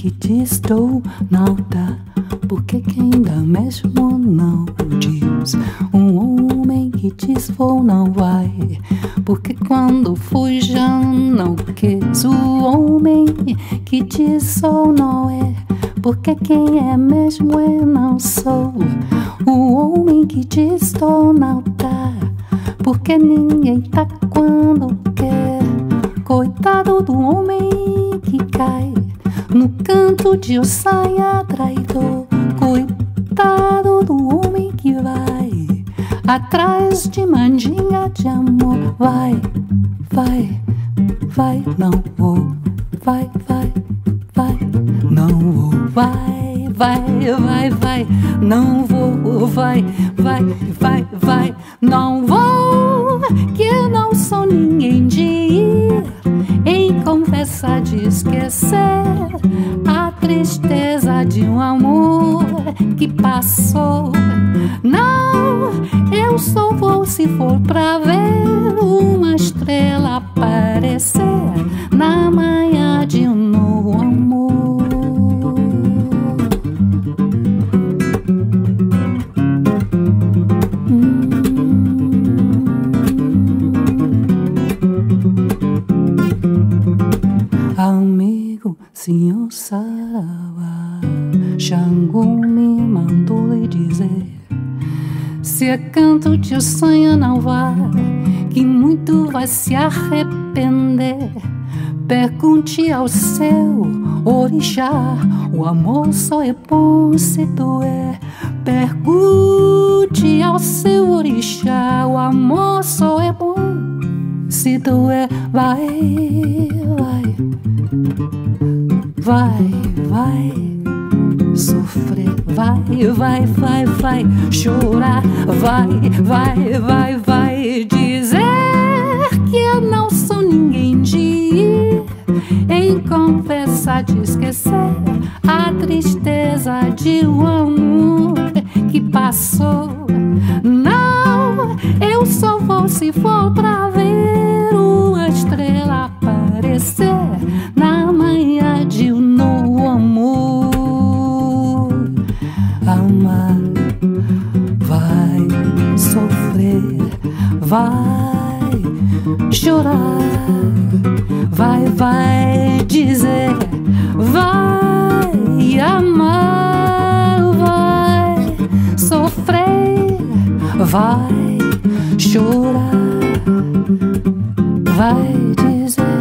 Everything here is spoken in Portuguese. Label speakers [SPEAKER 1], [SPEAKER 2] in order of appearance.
[SPEAKER 1] que diz estou não dá, porque quem dá mesmo não diz. Um homem que diz vou não vai, porque quando fui já não quis. O homem que diz sou não é, porque quem é mesmo é não sou. O homem que diz estou não dá, porque ninguém tá quando quer. Coitado do homem que cai no canto de ossaia traidor. Coitado do homem que vai atrás de mandinga de amor. Vai, vai, vai, não vou. Vai, vai, vai, não vou. Vai, vai, vai, vai, não vou. Vai, vai, vai, vai, não vou. Que eu não sou ninguém de ir em conversa de esquecer a tristeza de um amor que passou. Não, eu só vou se for pra ver uma estrela aparecer na manhã de um novo amor. Amigo, senhor Saravá, Xangô me mandou lhe dizer: se é canto de sonho não vai, que muito vai se arrepender. Pergunte ao seu orixá, o amor só é bom se doer. Pergunte ao seu orixá, o amor só é bom se doer. Vai, vai, vai, vai sofrer. Vai, vai, vai, vai chorar. Vai, vai, vai, vai dizer que eu não sou ninguém de ir em conversa de esquecer a tristeza de um amor que passou. Não, eu só vou se for pra ver uma estrela aparecer na manhã de um novo amor. Amar, vai sofrer, vai chorar, vai, vai dizer, vai amar, vai sofrer, vai chorar, vai dizer.